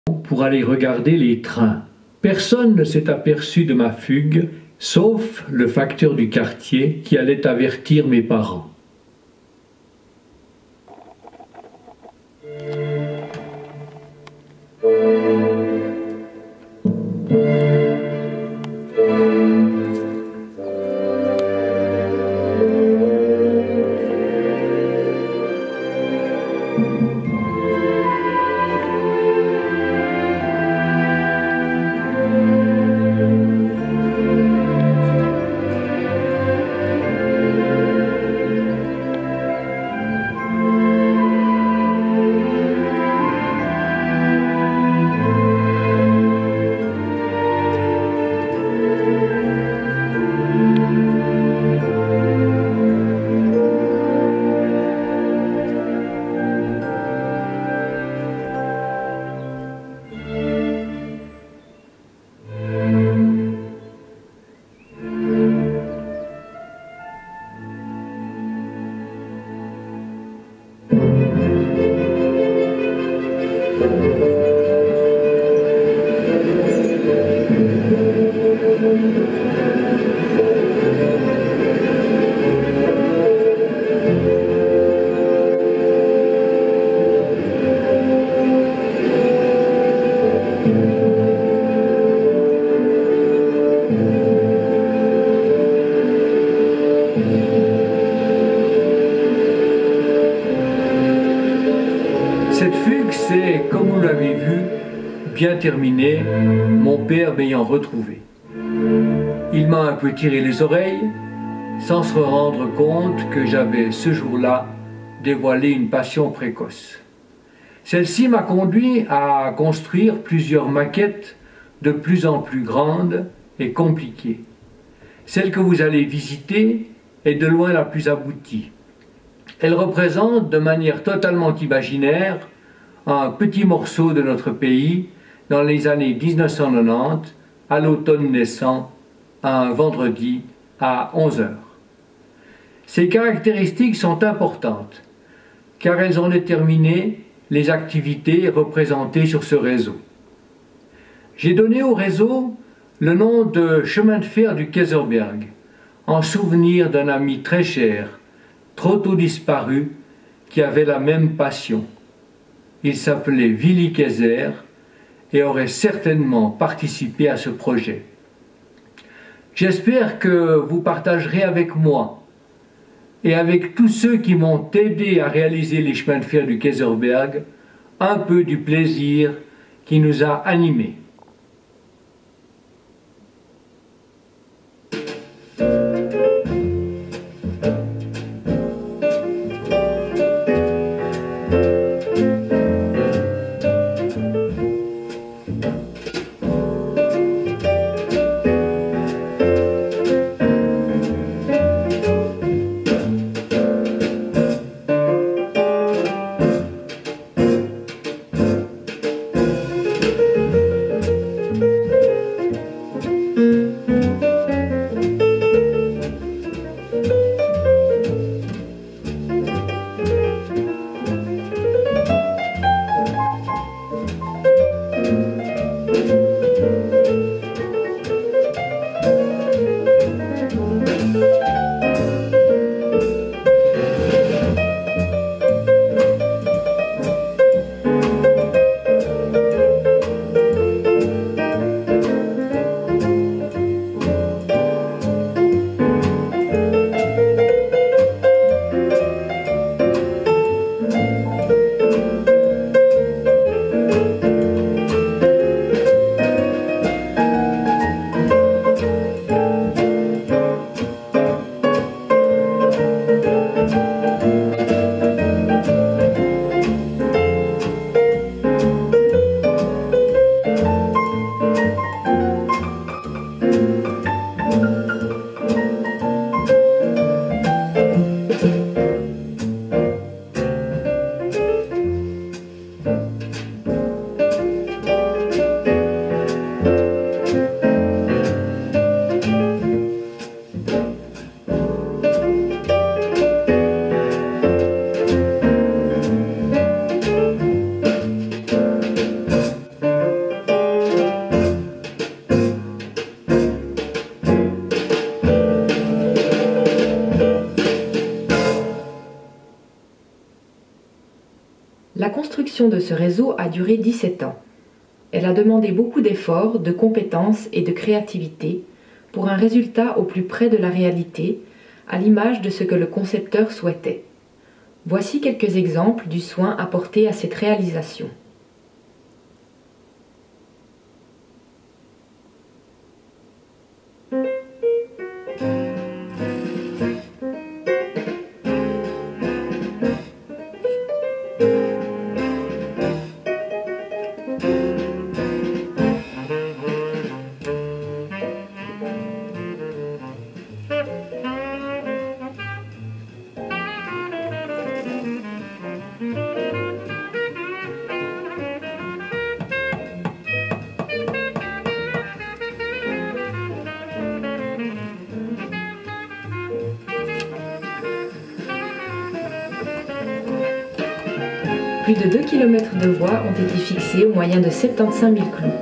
pour aller regarder les trains. Personne ne s'est aperçu de ma fugue, sauf le facteur du quartier qui allait avertir mes parents. Cette fugue s'est, comme vous l'avez vu, bien terminée, mon père m'ayant retrouvé. Il m'a un peu tiré les oreilles, sans se rendre compte que j'avais ce jour-là dévoilé une passion précoce. Celle-ci m'a conduit à construire plusieurs maquettes de plus en plus grandes et compliquées. Celle que vous allez visiter est de loin la plus aboutie. Elle représente de manière totalement imaginaire un petit morceau de notre pays dans les années 1990, à l'automne naissant, un vendredi à 11 heures. Ces caractéristiques sont importantes, car elles ont déterminé les activités représentées sur ce réseau. J'ai donné au réseau le nom de chemin de fer du Kaiserberg, en souvenir d'un ami très cher, trop tôt disparu, qui avait la même passion. Il s'appelait Willy Kaiser et aurait certainement participé à ce projet. J'espère que vous partagerez avec moi et avec tous ceux qui m'ont aidé à réaliser les chemins de fer du Kaiserberg un peu du plaisir qui nous a animés. construction de ce réseau a duré 17 ans. Elle a demandé beaucoup d'efforts, de compétences et de créativité pour un résultat au plus près de la réalité, à l'image de ce que le concepteur souhaitait. Voici quelques exemples du soin apporté à cette réalisation. Plus de 2 km de voies ont été fixées au moyen de 75 000 clous.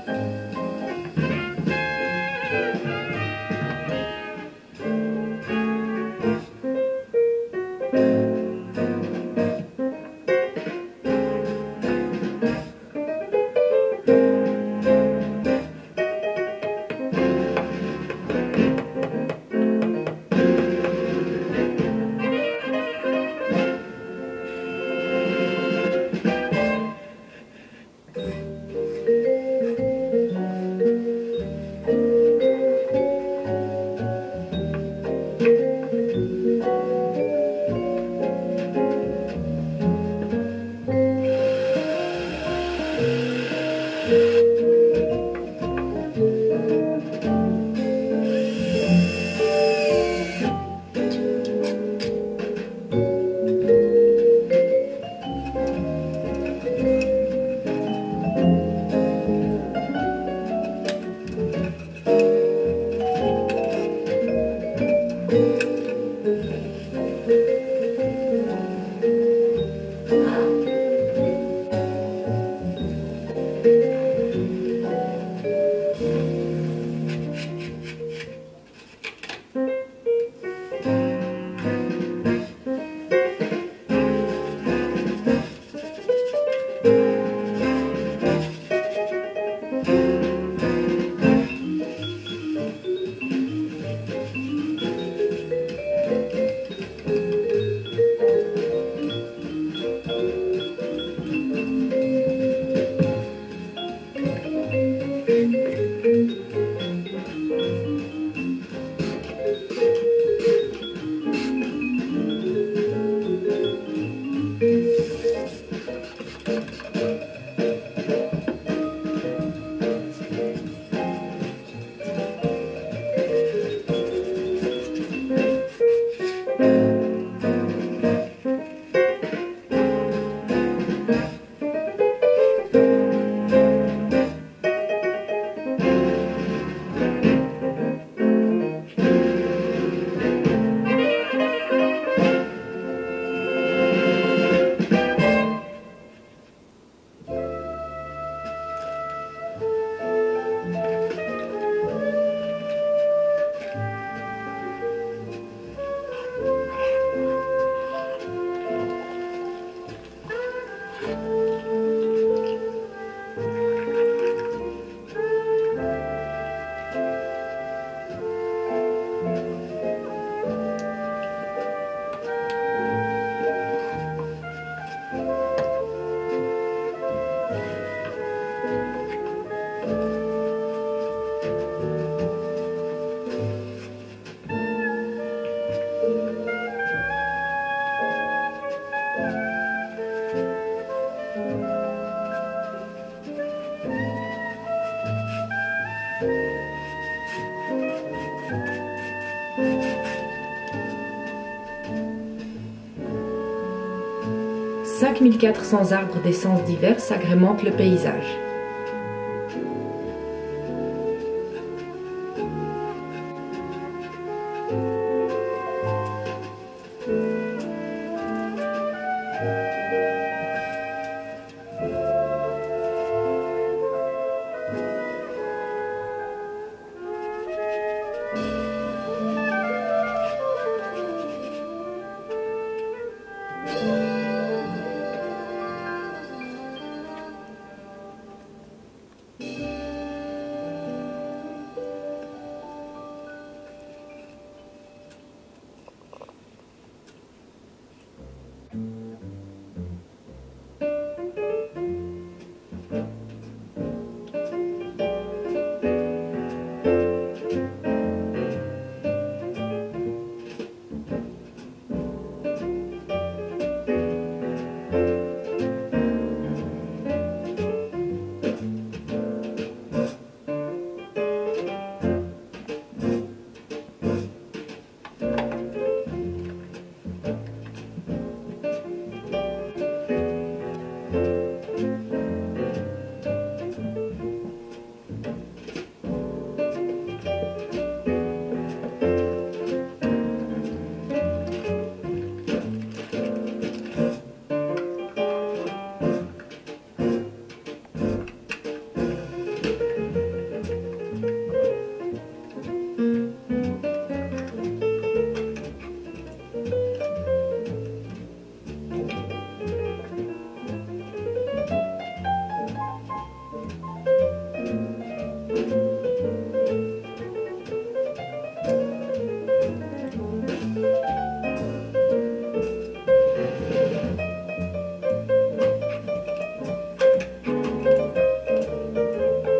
« 5400 arbres d'essences diverses agrémentent le paysage.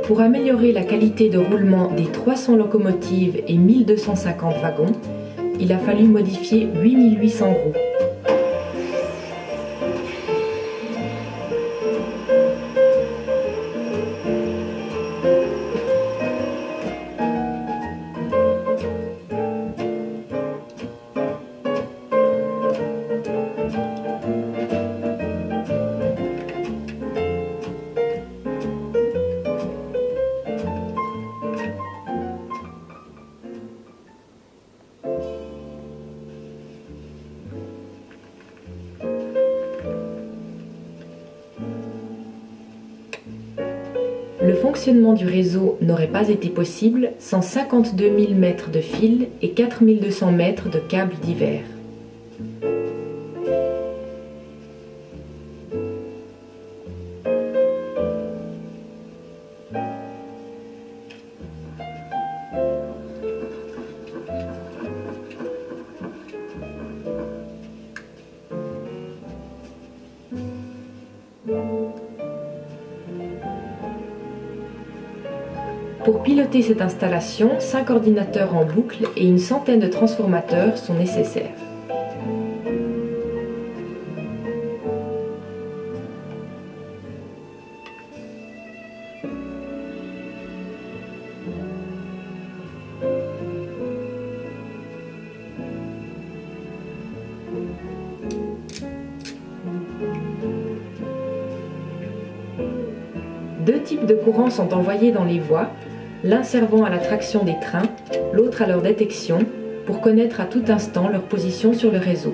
Pour améliorer la qualité de roulement des 300 locomotives et 1250 wagons, il a fallu modifier 8800 roues. Le fonctionnement du réseau n'aurait pas été possible sans 52 000 mètres de fil et 4 200 mètres de câbles divers. Pour piloter cette installation, 5 ordinateurs en boucle et une centaine de transformateurs sont nécessaires. Deux types de courants sont envoyés dans les voies, l'un servant à la traction des trains, l'autre à leur détection, pour connaître à tout instant leur position sur le réseau.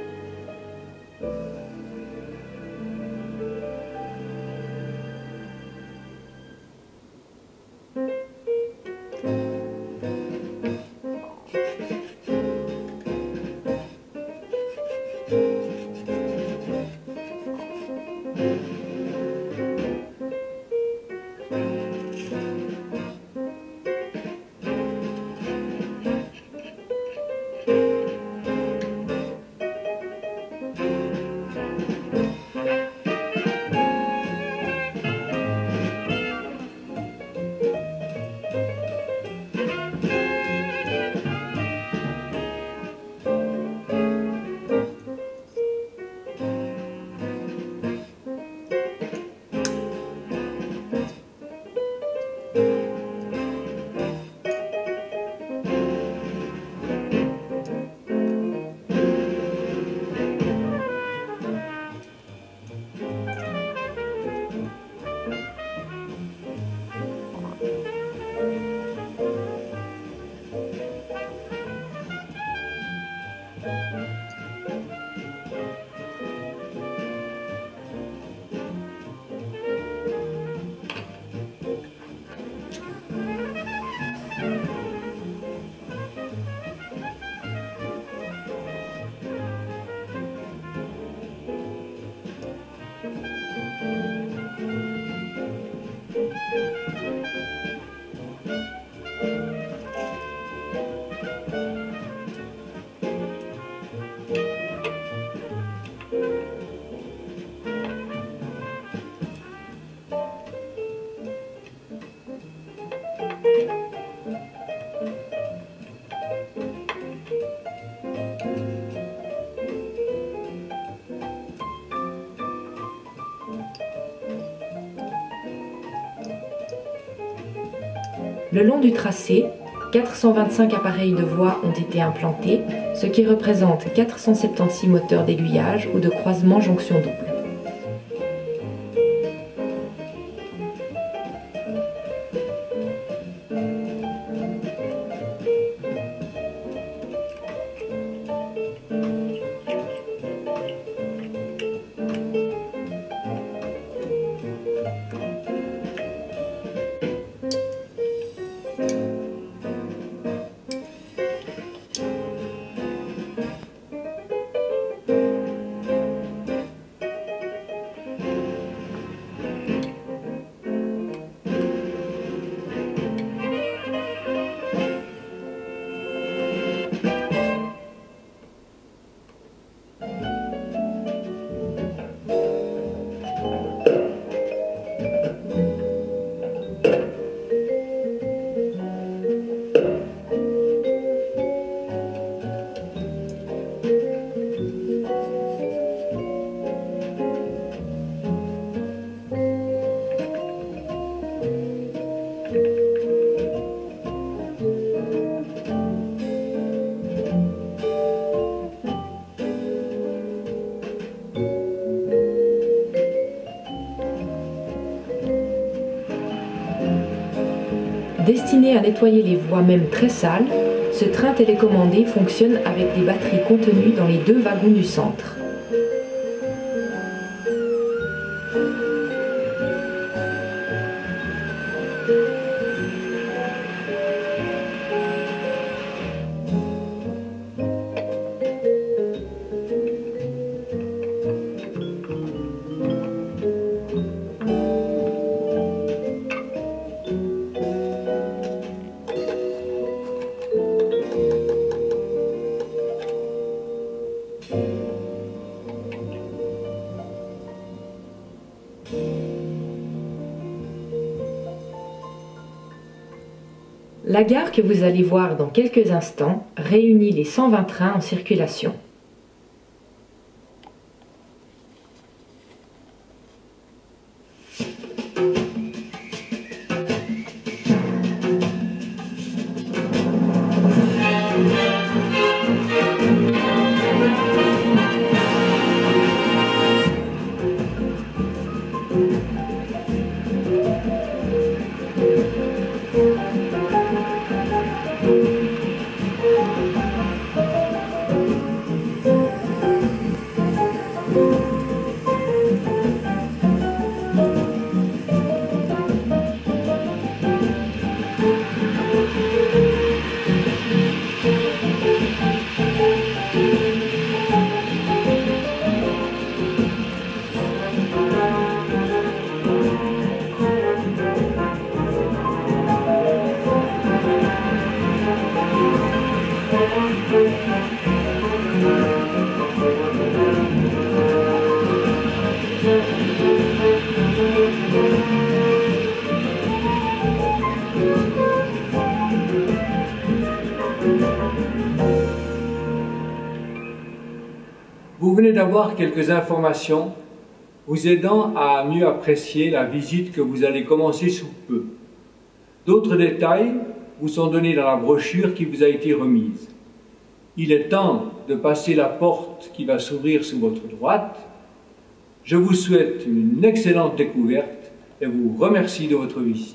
Le long du tracé, 425 appareils de voie ont été implantés, ce qui représente 476 moteurs d'aiguillage ou de croisement jonction double. Destiné à nettoyer les voies même très sales, ce train télécommandé fonctionne avec des batteries contenues dans les 2 wagons du centre. La gare que vous allez voir dans quelques instants réunit les 120 trains en circulation. Vous venez d'avoir quelques informations vous aidant à mieux apprécier la visite que vous allez commencer sous peu. D'autres détails vous sont donnés dans la brochure qui vous a été remise. Il est temps de passer la porte qui va s'ouvrir sous votre droite. Je vous souhaite une excellente découverte et vous remercie de votre visite.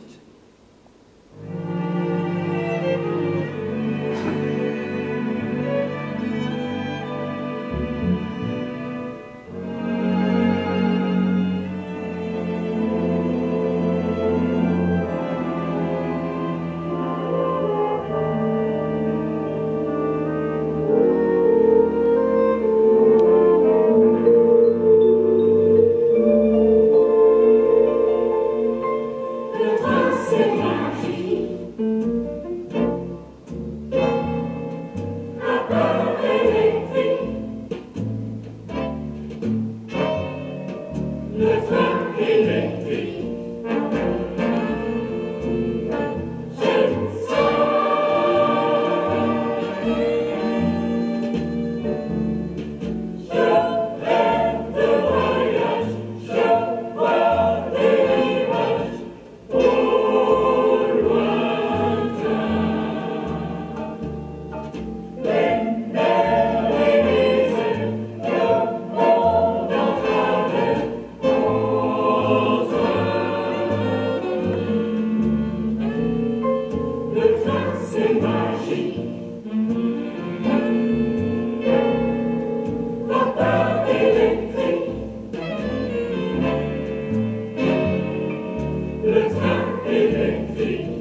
Le train électrique.